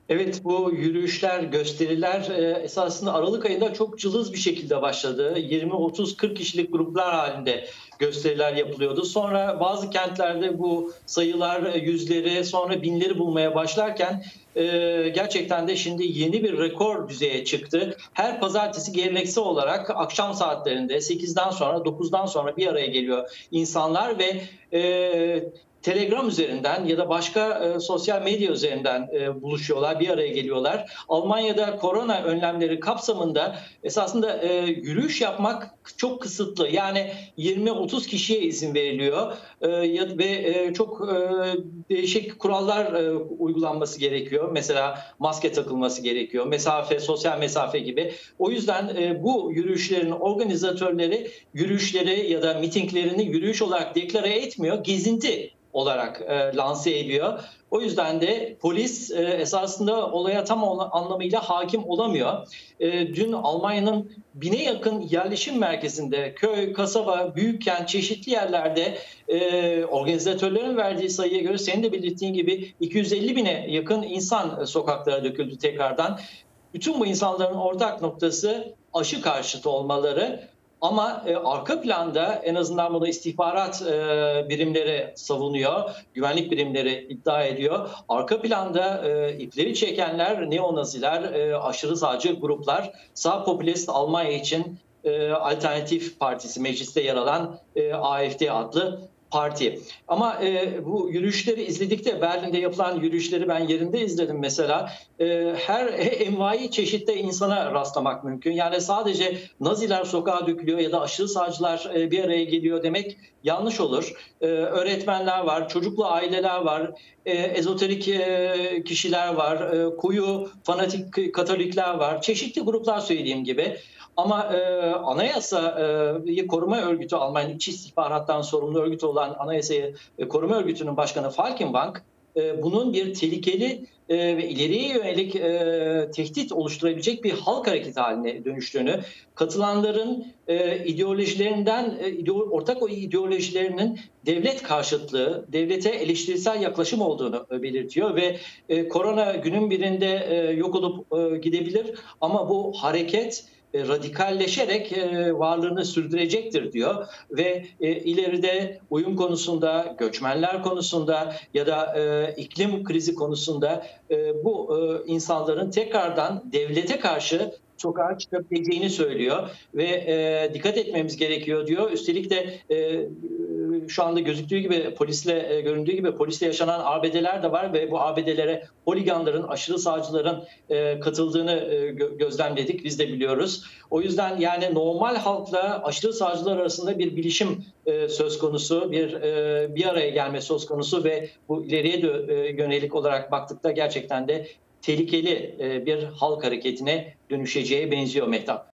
Evet, bu yürüyüşler, gösteriler esasında Aralık ayında çok cılız bir şekilde başladı. 20, 30, 40 kişilik gruplar halinde gösteriler yapılıyordu. Sonra bazı kentlerde bu sayılar yüzleri, sonra binleri bulmaya başlarken gerçekten de şimdi yeni bir rekor düzeye çıktı. Her pazartesi geleneksel olarak akşam saatlerinde 8'den sonra 9'dan sonra bir araya geliyor insanlar ve Telegram üzerinden ya da başka sosyal medya üzerinden buluşuyorlar, bir araya geliyorlar. Almanya'da korona önlemleri kapsamında esasında yürüyüş yapmak çok kısıtlı. Yani 20-30 kişiye izin veriliyor ve çok değişik kurallar uygulanması gerekiyor. Mesela maske takılması gerekiyor, mesafe, sosyal mesafe gibi. O yüzden bu yürüyüşlerin organizatörleri yürüyüşleri ya da mitinglerini yürüyüş olarak deklare etmiyor, gezinti olarak lanse ediyor. O yüzden de polis esasında olaya tam anlamıyla hakim olamıyor. Dün Almanya'nın 1000'e yakın yerleşim merkezinde köy, kasaba, büyükkent çeşitli yerlerde organizatörlerin verdiği sayıya göre senin de belirttiğin gibi 250 bine yakın insan sokaklara döküldü tekrardan. Bütün bu insanların ortak noktası aşı karşıtı olmaları. Ama arka planda en azından bunu istihbarat birimleri savunuyor, güvenlik birimleri iddia ediyor. Arka planda ipleri çekenler neonaziler, aşırı sağcı gruplar, sağ popülist Almanya için Alternatif Partisi mecliste yer alan AfD adlı parti. Ama bu yürüyüşleri izledikçe Berlin'de yapılan yürüyüşleri ben yerinde izledim mesela. Her envai çeşitte insana rastlamak mümkün. Yani sadece Naziler sokağa dökülüyor ya da aşırı sağcılar bir araya geliyor demek yanlış olur. Öğretmenler var, çocuklu aileler var, ezoterik kişiler var, koyu fanatik Katolikler var. Çeşitli gruplar söylediğim gibi. Ama Anayasayı Koruma Örgütü, Almanya İç İstihbarattan sorumlu örgüt olan Anayasayı Koruma Örgütü'nün başkanı Falkenbach, bunun bir tehlikeli ve ileriye yönelik tehdit oluşturabilecek bir halk hareketi haline dönüştüğünü, katılanların ideolojilerinden, ortak o ideolojilerinin devlet karşıtlığı, devlete eleştirisel yaklaşım olduğunu belirtiyor ve korona günün birinde yok olup gidebilir ama bu hareket radikalleşerek varlığını sürdürecektir diyor ve ileride uyum konusunda, göçmenler konusunda ya da iklim krizi konusunda bu insanların tekrardan devlete karşı sokağa çıkabileceğini söylüyor ve dikkat etmemiz gerekiyor diyor. Üstelik de şu anda gözüktüğü gibi polisle göründüğü gibi polisle yaşanan arbedeler de var ve bu arbedelere holiganların, aşırı sağcıların katıldığını gözlemledik. Biz de biliyoruz. O yüzden yani normal halkla aşırı sağcılar arasında bir bilişim söz konusu, bir araya gelme söz konusu ve bu ileriye yönelik olarak baktıkta gerçekten de tehlikeli bir halk hareketine dönüşeceğe benziyor Mehtap.